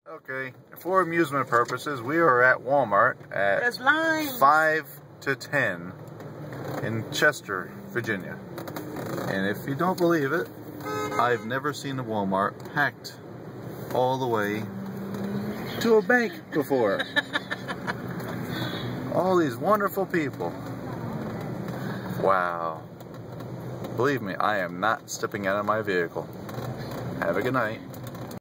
Okay, for amusement purposes, we are at Walmart at 5 to 10 in Chester, Virginia. And if you don't believe it, I've never seen a Walmart packed all the way to a bank before. All these wonderful people. Wow. Believe me, I am not stepping out of my vehicle. Have a good night.